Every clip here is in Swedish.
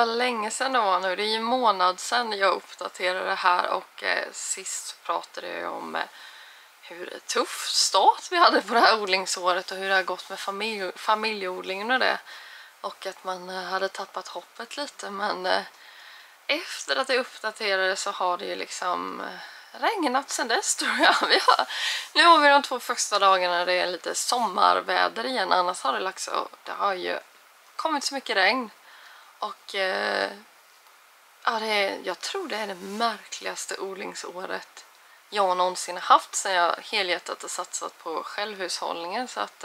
vad länge sedan det var nu. Det är ju en månad sedan jag uppdaterade det här och sist så pratade jag om hur tuff start vi hade på det här odlingsåret och hur det har gått med familjeodlingen och det. Och att man hade tappat hoppet lite, men efter att jag uppdaterade så har det ju liksom regnat sedan dess, tror jag. Nu har vi de 2 första dagarna det är lite sommarväder igen, annars har det lagt så. Det har ju kommit så mycket regn. Och ja, jag tror det är det märkligaste odlingsåret jag någonsin har haft sedan jag helhjärtat har satsat på självhushållningen. Så att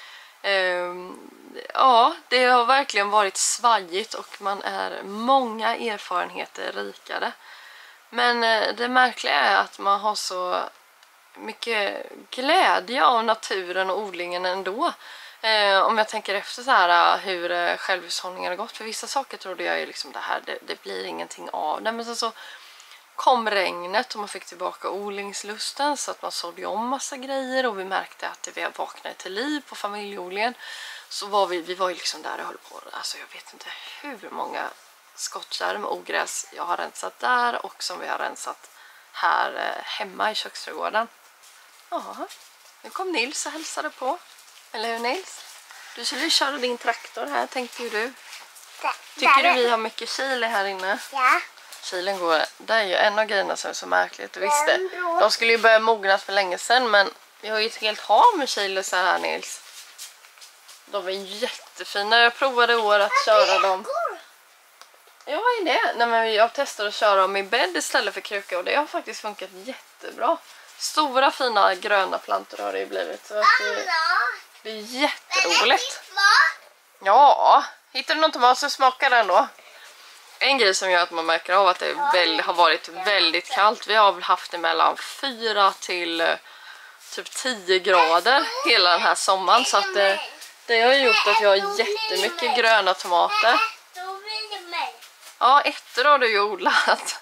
ja, det har verkligen varit svajigt och man är många erfarenheter rikare. Men det märkliga är att man har så mycket glädje av naturen och odlingen ändå. Om jag tänker efter så här hur självhushållningen har gått. För vissa saker trodde jag ju liksom det blir ingenting av det. Men sen så kom regnet och man fick tillbaka odlingslusten, så att man sådde om massa grejer och vi märkte att vi vaknade till liv på familjeodlingen. Så var vi var ju liksom där och höll på. Alltså jag vet inte hur många skottkärr med ogräs jag har rensat där och som vi har rensat här hemma i köksträdgården. Ja, nu kom Nils och hälsade på. Eller hur, Nils? Du skulle ju köra din traktor här, tänkte ju du. Tycker du vi har mycket chili här inne? Ja. Chilen går, det är ju en av grejerna som är så märkligt. Du visste, de skulle ju börja mogna för länge sedan, men vi har ju ett helt hav med chili så här, Nils. De är jättefina. Jag provade i år att köra dem. Ja, vad är det? Nej, men jag testade att köra dem i bädd istället för kruka och det har faktiskt funkat jättebra. Stora fina gröna plantor har det ju blivit. Så att det är jätteroligt. Ja, hittar du någon tomat så smakar den då. En grej som gör att man märker av att det har varit väldigt kallt. Vi har väl haft det mellan 4 till typ 10 grader hela den här sommaren. Så att det har gjort att vi har jättemycket gröna tomater. Ja, ettor har du ju odlat.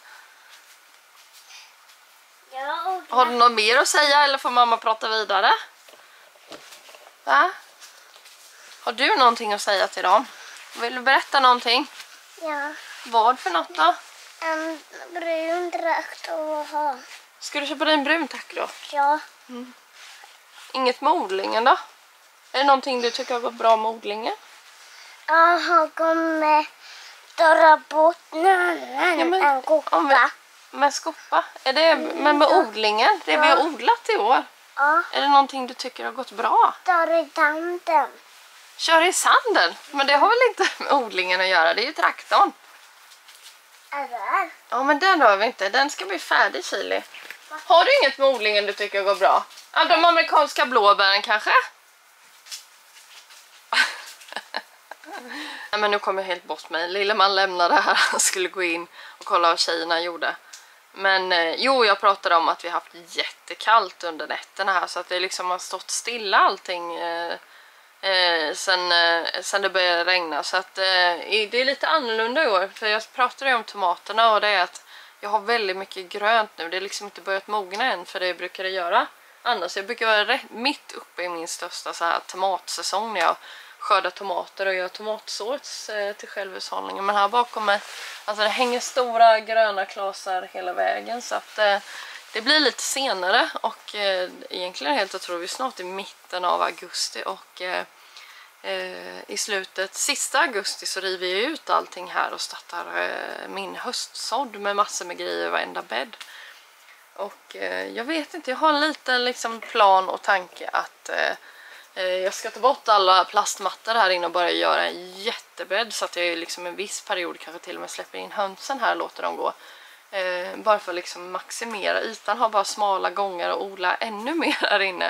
Har du något mer att säga eller får mamma prata vidare? Va? Har du någonting att säga till dem? Vill du berätta någonting? Ja. Vad för något då? En brun traktor. Ska du köpa dig en brun traktor? Ja. Inget med odlingen då? Är det någonting du tycker har gått bra med odlingen? Jag har kommit dra bort en kopa. Med skopa? Är det men med odlingen? Det vi har odlat i år? Ja. Är det någonting du tycker har gått bra? Tar i tanden. Kör i sanden? Men det har väl inte med odlingen att göra? Det är ju traktorn. Där. Ja, men den har vi inte. Den ska bli färdig, chili. Har du inget med odlingen du tycker går bra? Ja, de amerikanska blåbären kanske? Nej, men nu kommer jag helt bort mig. Lilleman lämnade här. Han skulle gå in och kolla vad tjejerna gjorde. Men jo, jag pratade om att vi har haft jättekallt under nätterna här. Så att det liksom har stått stilla allting sen det började regna. Så att det är lite annorlunda i år. För jag pratade om tomaterna och det är att jag har väldigt mycket grönt nu. Det är liksom inte börjat mogna än, för det brukar det göra annars. Jag brukar vara mitt uppe i min största så här tomatsäsong när jag skördar tomater och gör tomatsås till självhushållningen. Men här bakom mig, alltså det hänger stora gröna klasar hela vägen, så att det blir lite senare. Och egentligen helt tror vi snart i mitten av augusti och i sista augusti så river jag ut allting här och startar min höstsådd med massor med grejer i varenda bädd. Och jag vet inte, jag har en liten liksom plan och tanke att jag ska ta bort alla plastmattor här inne och börja göra en jättebädd, så att jag liksom en viss period kanske till och med släpper in hönsen här och låter dem gå. Bara för att liksom maximera ytan, ha bara smala gångar och odla ännu mer här inne.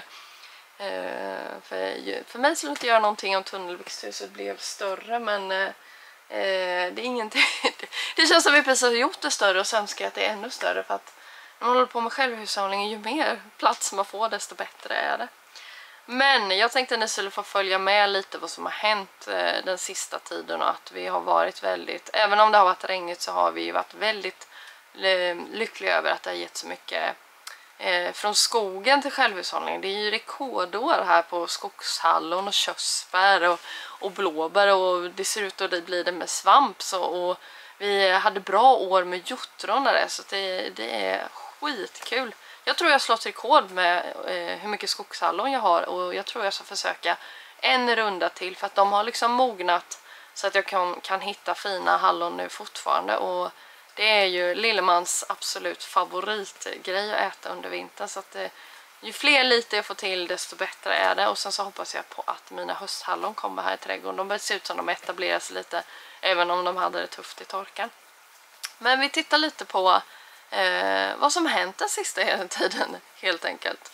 För mig skulle inte göra någonting om tunnelväxthuset blev större, men det är ingenting. Det känns som vi precis har gjort det större och sen ska jag att det är ännu större, för att när man håller på med självhushållning, ju mer plats man får desto bättre är det. Men jag tänkte att ni skulle få följa med lite vad som har hänt den sista tiden, och att vi har varit väldigt, även om det har varit regnigt så har vi varit väldigt lyckliga över att det har gett så mycket från skogen till självhushållning. Det är ju rekordår här på skogshallon och körsbär och blåbär, och det ser ut att bli det med svamp. Och vi hade bra år med hjortron där, så det är skitkul. Jag tror jag slått rekord med hur mycket skogshallon jag har, och jag tror jag ska försöka en runda till, för att de har liksom mognat så att jag kan hitta fina hallon nu fortfarande. Och det är ju Lillemans absolut favoritgrej att äta under vintern, så att ju fler liter jag får till desto bättre är det. Och sen så hoppas jag på att mina hösthallon kommer här i trädgården. De börjar se ut som de etablerar sig lite, även om de hade det tufft i torkan. Men vi tittar lite på vad som hänt den sista hela tiden, helt enkelt.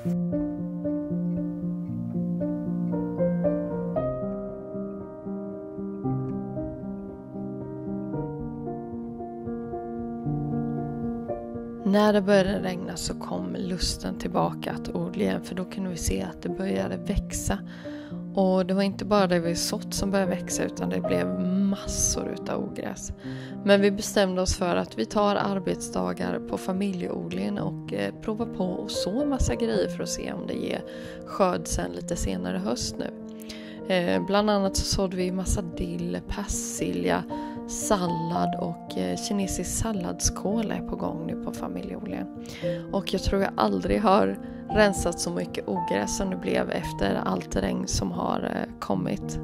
När det började regna så kom lusten tillbaka att odla igen, för då kunde vi se att det började växa. Och det var inte bara det vi sått som började växa, utan det blev massor utav ogräs. Men vi bestämde oss för att vi tar arbetsdagar på familjeodlingen och provar på att så en massa grejer för att se om det ger skörd sen lite senare höst nu. Bland annat så sådde vi massa dill, persilja, sallad och kinesisk salladskål är på gång nu på familjeodlingen. Och jag tror jag aldrig har rensat så mycket ogräs som det blev efter allt regn som har kommit.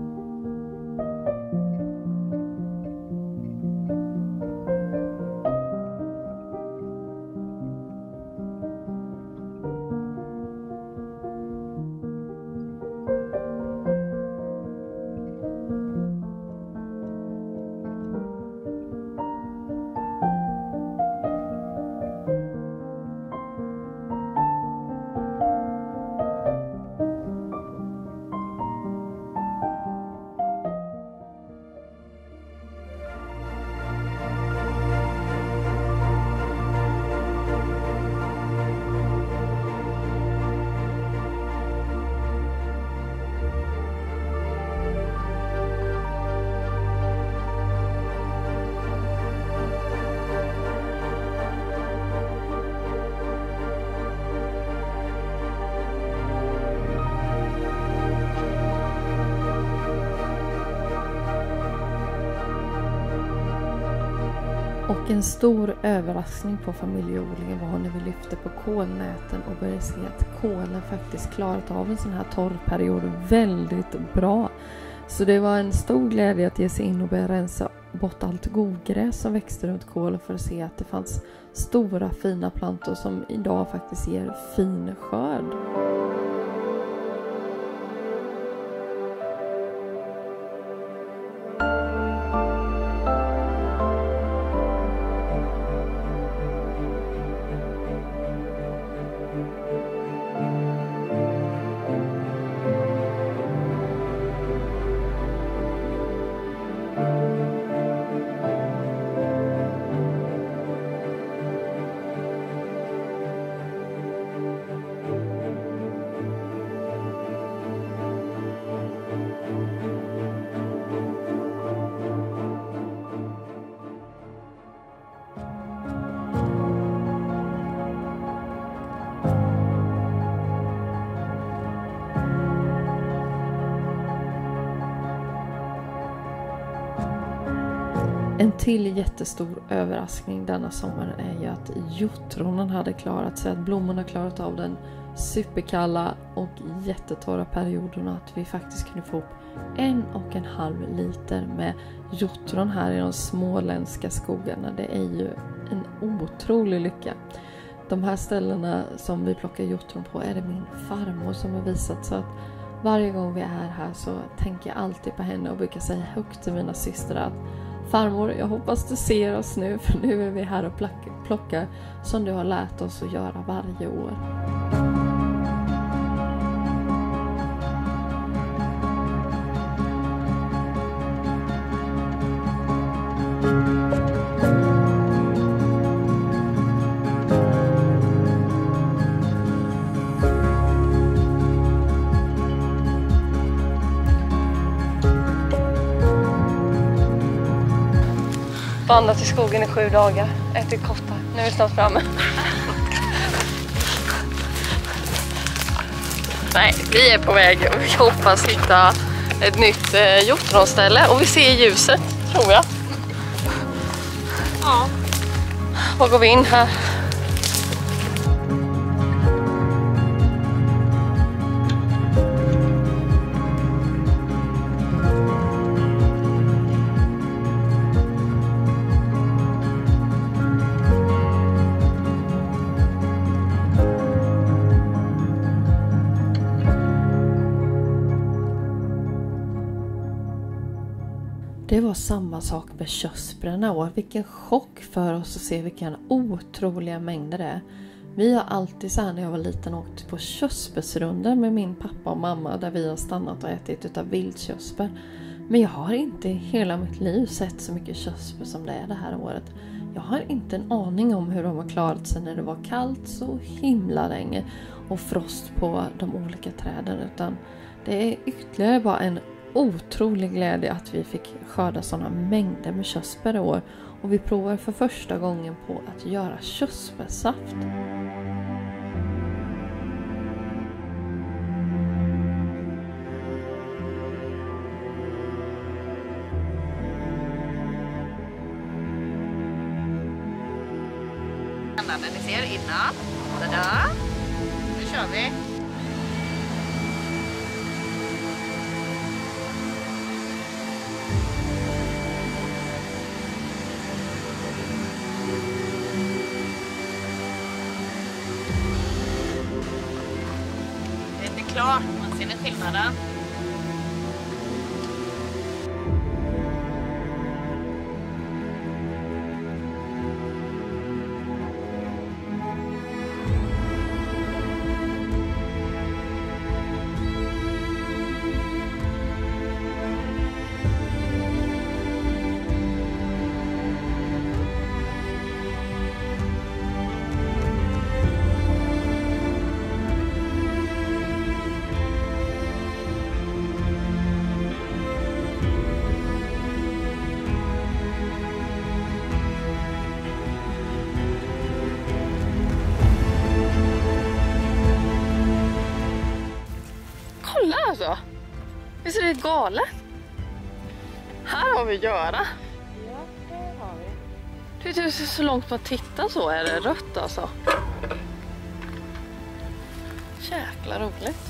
Och en stor överraskning på familjeodlingen var när vi lyfte på kolnäten och började se att kolen faktiskt klarat av en sån här torrperiod väldigt bra. Så det var en stor glädje att ge sig in och börja rensa bort allt godgräs som växte runt kolen för att se att det fanns stora fina plantor som idag faktiskt ger fin skörd. En till jättestor överraskning denna sommaren är ju att hjortronen hade klarat sig, att blommorna klarat av den superkalla och jättetorra perioden, att vi faktiskt kunde få upp 1,5 liter med hjortron här i de småländska skogarna. Det är ju en otrolig lycka. De här ställena som vi plockar hjortron på är det min farmor som har visat, så att varje gång vi är här så tänker jag alltid på henne och brukar säga högt till mina systrar att farmor, jag hoppas du ser oss nu, för nu är vi här och plockar som du har lärt oss att göra varje år. Vandrat i skogen i 7 dagar, ätit kottar. Nu är vi snart framme. Nej, vi är på väg. Vi hoppas hitta ett nytt hjortronställe och vi ser ljuset, tror jag. Ja. Var går vi in här? Det var samma sak med körsbärna och vilken chock för oss att se vilka otroliga mängder det är. Vi har alltid så här när jag var liten åkt på körsbärsrundor med min pappa och mamma där vi har stannat och ätit utav vildkörsbär. Men jag har inte i hela mitt liv sett så mycket körsbär som det är det här året. Jag har inte en aning om hur de har klarat sig när det var kallt så himla länge och frost på de olika träden, utan det är ytterligare bara en otrolig glädje att vi fick skörda sådana mängder med körsbär i år, och vi provar för första gången på att göra körsbärssaft. Ni ser innan. Tada. Nu kör vi. Det är inte klart, man ser ni skillnaden. Kolla alltså! Visst är det galet? Här har vi Göra. Ja, det har vi. Det är så långt man tittar så är det rött alltså. Jäkla roligt.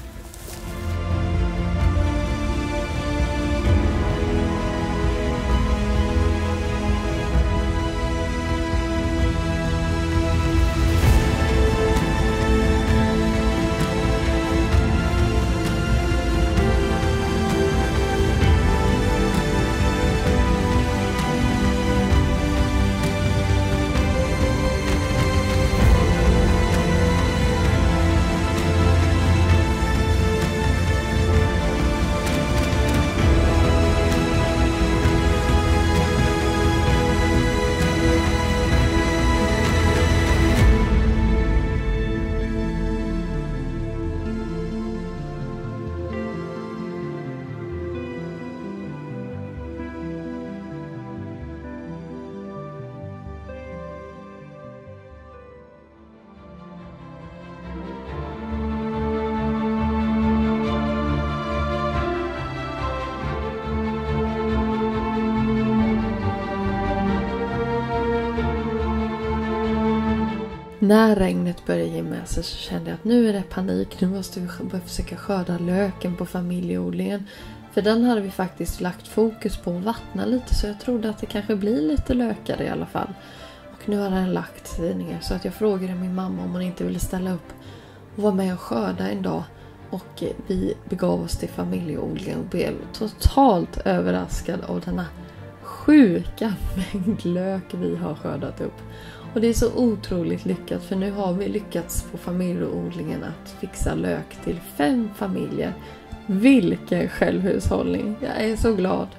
När regnet började ge med sig så kände jag att nu är det panik. Nu måste vi börja försöka skörda löken på familjeodlingen. För den hade vi faktiskt lagt fokus på att vattna lite, så jag trodde att det kanske blir lite lökar i alla fall. Och nu har den lagt ner, så att jag frågade min mamma om hon inte ville ställa upp och vara med och skörda en dag. Och vi begav oss till familjeodlingen och blev totalt överraskad av denna sjuka mängd lök vi har skördat upp. Och det är så otroligt lyckat, för nu har vi lyckats på familjeodlingen att fixa lök till 5 familjer. Vilken självhushållning! Jag är så glad!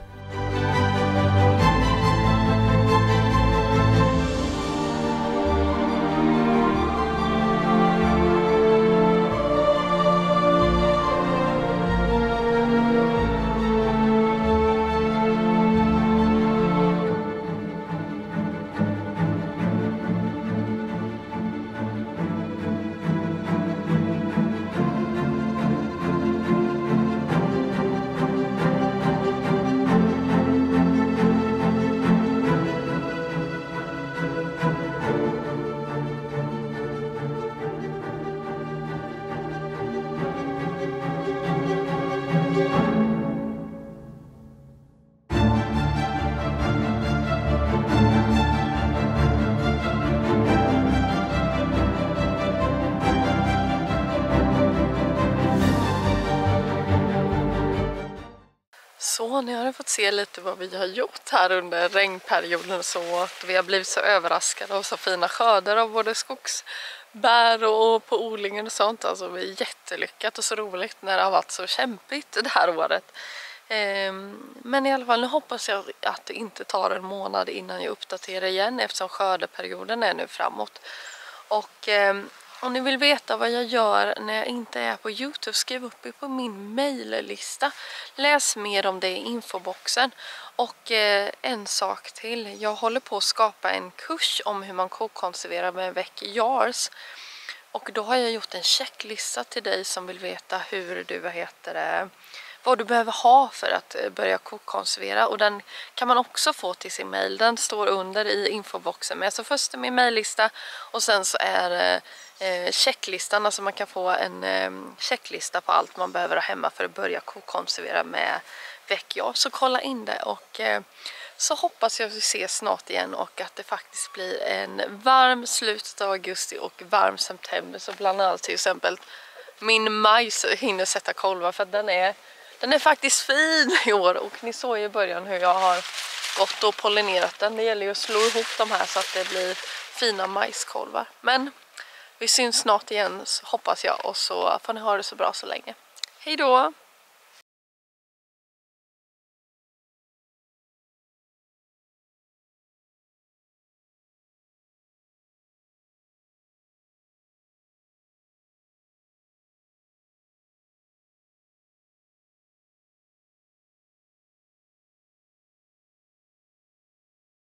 Så ni har fått se lite vad vi har gjort här under regnperioden, så att vi har blivit så överraskade av så fina skörder av både skogsbär och på odlingen och sånt. Alltså det är jättelyckat och så roligt när det har varit så kämpigt det här året. Men i alla fall, nu hoppas jag att det inte tar en månad innan jag uppdaterar igen, eftersom skördeperioden är nu framåt. Och om ni vill veta vad jag gör när jag inte är på YouTube, skriv upp er på min mejllista. Läs mer om det i infoboxen. Och en sak till, jag håller på att skapa en kurs om hur man kokkonserverar med Väck Jars. Och då har jag gjort en checklista till dig som vill veta hur du, vad du behöver ha för att börja kokkonservera, och den kan man också få till sin mail. Den står under i infoboxen med. Så först är min maillista och sen så är checklistan, alltså man kan få en checklista på allt man behöver ha hemma för att börja kokkonservera med Väck Jars. Så kolla in det, och så hoppas jag att vi ses snart igen och att det faktiskt blir en varm slutet av augusti och varm september, så bland annat till exempel min majs hinner sätta kolvar, för att den är faktiskt fin i år. Och ni såg i början hur jag har gått och pollinerat den. Det gäller ju att slå ihop de här så att det blir fina majskolvar. Men vi syns snart igen, hoppas jag, och så får ni ha det så bra så länge. Hej då!